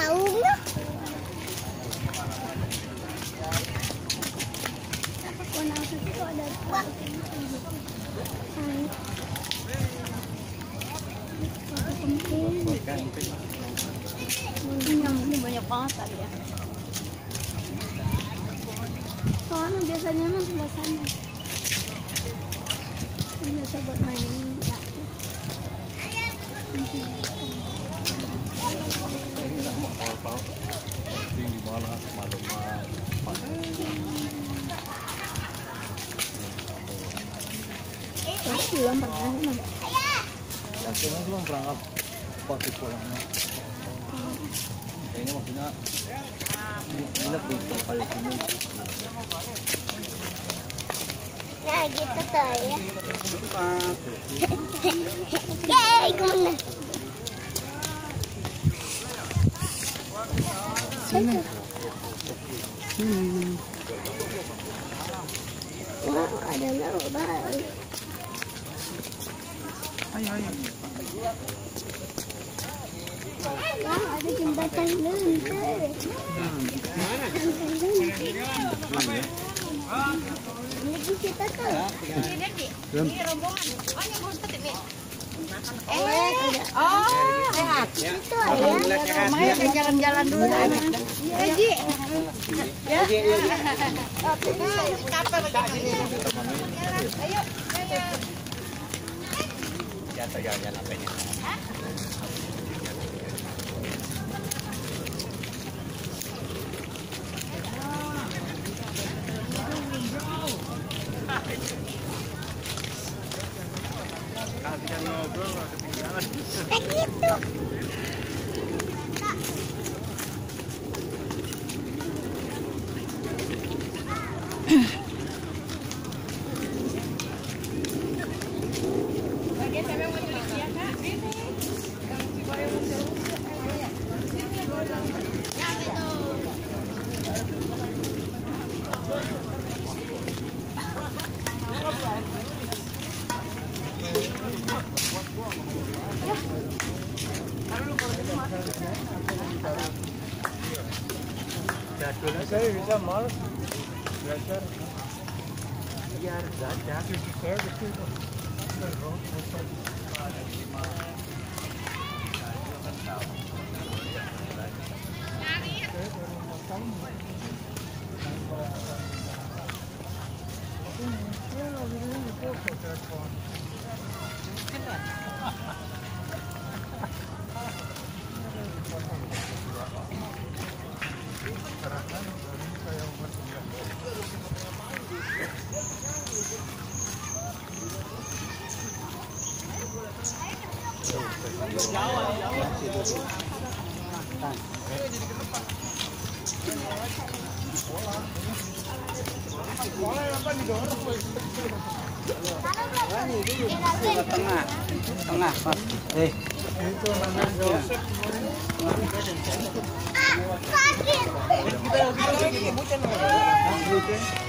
gaung na. Wala sa dito ada. Ini banyak banget tadi ya. Soalnya biasanya emang sebelah sana. Biasa buat main jatuh. Di mana malam belum pernah emang. Yakin belum berangkat pagi pulangnya. Kayaknya maksudnya nginep di tempat ini. Nah gitu tuh ya. Yeay kemana? Wah ada lauk baru. Ayo. Wah ada jembatan lentir. Lagi kita tuh. Ini rombongan. Oh ini beruntung ini. Sehat. Itu ya. Main jalan-jalan dulu. Haji. Ya. Ayo. Ya jalan-jalan apanya? Begitu. Jadulnya saya bisa mal belajar biar belajar saya betul. Tengah, Pak. Itu namanya Sakit.